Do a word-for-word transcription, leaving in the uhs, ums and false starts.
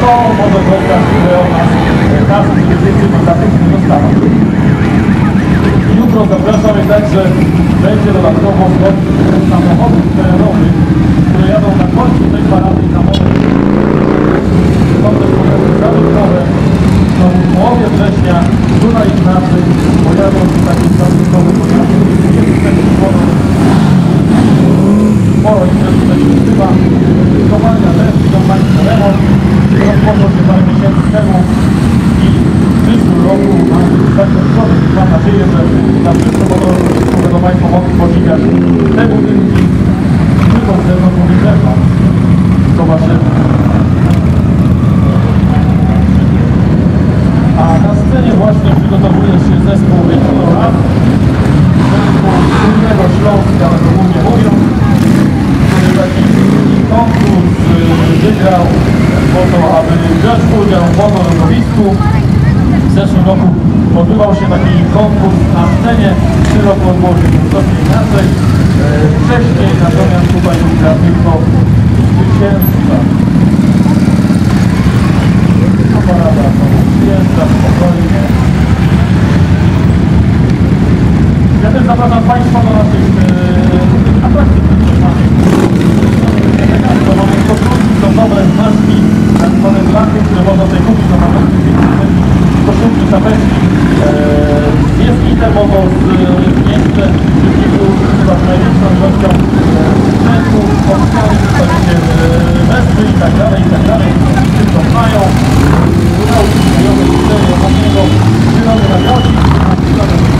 to może dostać od nas kasy inwestycyjnych dla tych, którzy dostaną. Jutro zapraszamy także, będzie dodatkowo zlot samochodów terenowych, które jadą na końcu tej parady i na moment są też pojazdy zabytkowe. To w połowie września Duna Ignacy pojadą się takie zabytkowe pojazdy. Jest też sporo imprezów chyba kopalnia też, kompanii remont rozpoczął się parę miesięcy temu i w przyszłym roku zakończony. Mam nadzieję, że na przyszłym roku będą Państwo mogli podziwiać te budynki tylko z zewnątrz budynku. Zobaczymy. A na scenie właśnie przygotowuje się zespół Wielolat, zespół Górnego Śląska, ogólnie mówiąc, który taki konkurs wygrał po to, aby wziąć udział w wodorowisku. W zeszłym roku odbywał się taki konkurs na scenie, w tym roku odbyło się troszkę inaczej. Wcześniej natomiast tutaj już gra tylko zwycięzca. Parada przyjeżdża spokojnie. Ja też zapraszam Państwa do naszych yy, atrakcji, które mamy. To mamy koszulki, są dobre znaczki, tak zwane blachy, które można tutaj kupić na pamiątki, koszulki, czapeczki. Yy, jest intermowo z jeszcze wszystkiego, chyba z największą ilością sprzętu, oficjalnie przedstawicie wespy i tak dalej, i tak dalej. Wszystko mają. Udało się znajomych, cztery, obok niego, zielony namiocik,